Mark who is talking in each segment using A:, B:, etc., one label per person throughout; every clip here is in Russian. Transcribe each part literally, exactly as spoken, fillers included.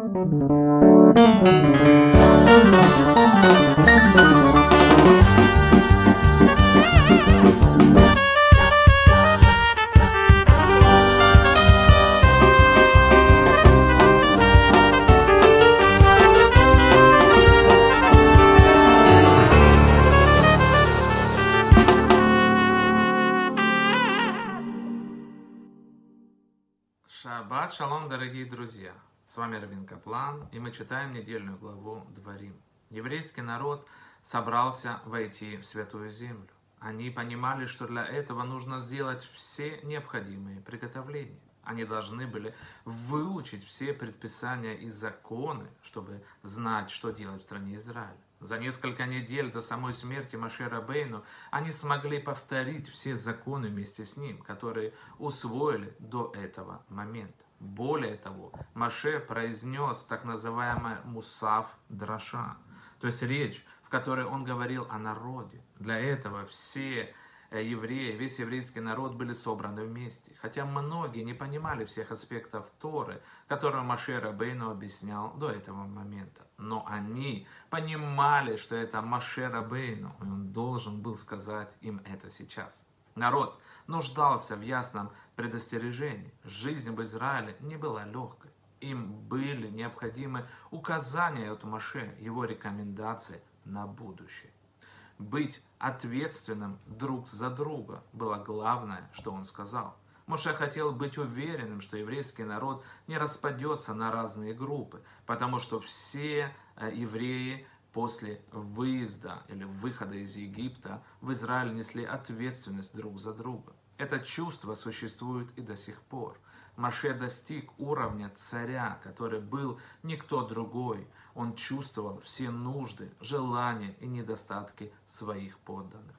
A: Шаббат шалом, дорогие друзья! С вами Равин Каплан, и мы читаем недельную главу Дворим. Еврейский народ собрался войти в Святую Землю. Они понимали, что для этого нужно сделать все необходимые приготовления. Они должны были выучить все предписания и законы, чтобы знать, что делать в стране Израиля. За несколько недель до самой смерти Моше Рабейну они смогли повторить все законы вместе с ним, которые усвоили до этого момента. Более того, Моше произнес так называемый Мусав Драша, то есть речь, в которой он говорил о народе. Для этого все евреи, весь еврейский народ были собраны вместе. Хотя многие не понимали всех аспектов Торы, которые Моше Рабейну объяснял до этого момента. Но они понимали, что это Моше Рабейну, и он должен был сказать им это сейчас. Народ нуждался в ясном предостережении. Жизнь в Израиле не была легкой. Им были необходимы указания от Моше, его рекомендации на будущее. Быть ответственным друг за друга было главное, что он сказал. Моше хотел быть уверенным, что еврейский народ не распадется на разные группы, потому что все евреи после выезда или выхода из Египта в Израиль несли ответственность друг за друга. Это чувство существует и до сих пор. Моше достиг уровня царя, который был никто другой. Он чувствовал все нужды, желания и недостатки своих подданных.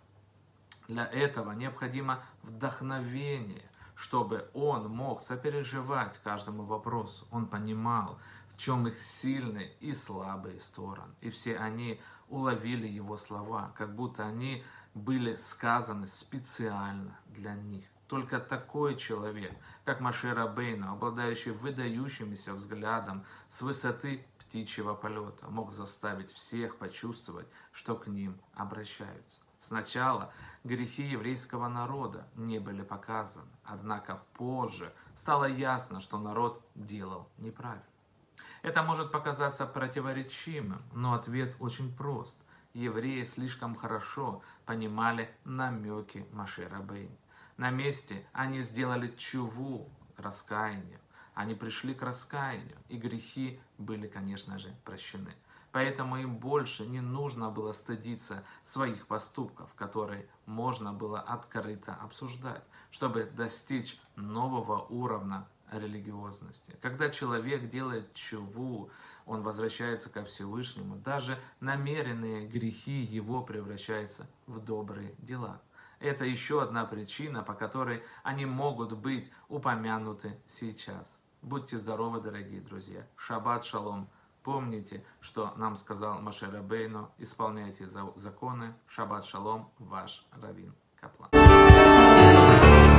A: Для этого необходимо вдохновение, чтобы он мог сопереживать каждому вопросу. Он понимал, в чем их сильные и слабые стороны. И все они уловили его слова, как будто они были сказаны специально для них. Только такой человек, как Моше Рабейну, обладающий выдающимся взглядом с высоты птичьего полета, мог заставить всех почувствовать, что к ним обращаются. Сначала грехи еврейского народа не были показаны, однако позже стало ясно, что народ делал неправильно. Это может показаться противоречивым, но ответ очень прост. Евреи слишком хорошо понимали намеки Моше Рабейну. На месте они сделали тшуву, раскаяние. Они пришли к раскаянию, и грехи были, конечно же, прощены. Поэтому им больше не нужно было стыдиться своих поступков, которые можно было открыто обсуждать, чтобы достичь нового уровня религиозности. Когда человек делает тшуву, он возвращается ко Всевышнему, даже намеренные грехи его превращаются в добрые дела. Это еще одна причина, по которой они могут быть упомянуты сейчас. Будьте здоровы, дорогие друзья. Шаббат шалом. Помните, что нам сказал Моше Рабейну: исполняйте законы. Шаббат шалом, ваш Равин Каплан.